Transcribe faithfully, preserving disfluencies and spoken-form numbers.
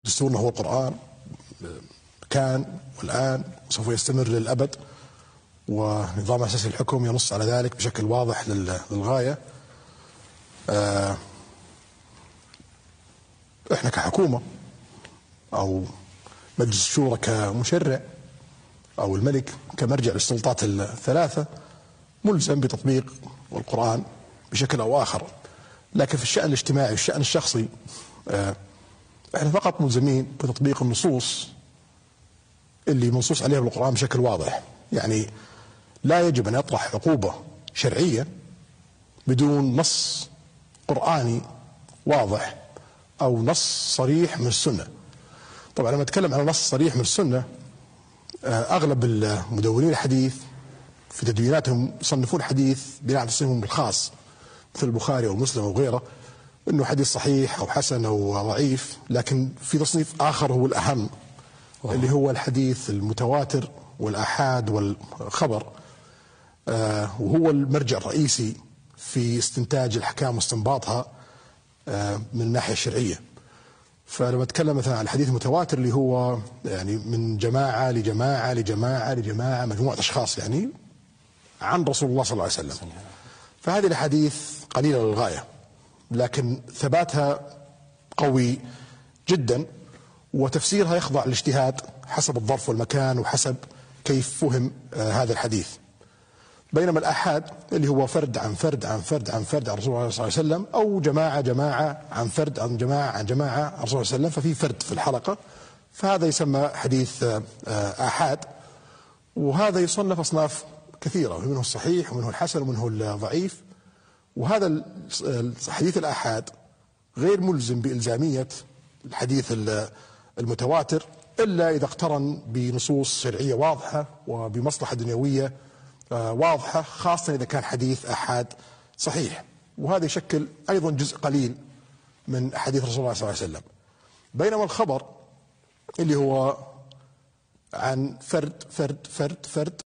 دستورنا هو القرآن، كان والآن وسوف يستمر للأبد، ونظام أساسي الحكم ينص على ذلك بشكل واضح للغاية. آه احنا كحكومة أو مجلس الشورى كمشرع أو الملك كمرجع للسلطات الثلاثة ملزم بتطبيق القرآن بشكل أو آخر، لكن في الشأن الاجتماعي والشأن الشخصي آه احنا فقط ملزمين بتطبيق النصوص اللي منصوص عليها بالقرآن بشكل واضح. يعني لا يجب أن يطرح عقوبة شرعية بدون نص قرآني واضح أو نص صريح من السنة. طبعا لما أتكلم عن نص صريح من السنة، أغلب المدونين الحديث في تدويناتهم يصنفون الحديث بناء على تصنيفهم الخاص مثل البخاري أو مسلم أو غيره أنه حديث صحيح أو حسن أو ضعيف، لكن في تصنيف آخر هو الأهم اللي هو الحديث المتواتر والآحاد والخبر، آه وهو المرجع الرئيسي في استنتاج الأحكام واستنباطها آه من الناحية الشرعية. فلما أتكلم مثلا عن الحديث المتواتر اللي هو يعني من جماعة لجماعة لجماعة لجماعة مجموعة أشخاص يعني عن رسول الله صلى الله عليه وسلم، فهذه الأحاديث قليلة للغاية لكن ثباتها قوي جدا، وتفسيرها يخضع للاجتهاد حسب الظرف والمكان وحسب كيف فهم آه هذا الحديث. بينما الآحاد اللي هو فرد عن فرد عن فرد عن فرد عن رسول الله صلى الله عليه وسلم، أو جماعة جماعة عن فرد عن جماعة عن جماعة عن رسول الله صلى الله عليه وسلم، ففي فرد في الحلقة، فهذا يسمى حديث آه آحاد. وهذا يصنف أصناف كثيرة، منه الصحيح ومنه الحسن ومنه الضعيف. وهذا الحديث الآحاد غير ملزم بإلزامية الحديث المتواتر إلا إذا اقترن بنصوص شرعية واضحة وبمصلحة دنيوية واضحة، خاصة إذا كان حديث آحاد صحيح، وهذا يشكل أيضا جزء قليل من حديث رسول الله صلى الله عليه وسلم. بينما الخبر اللي هو عن فرد فرد فرد فرد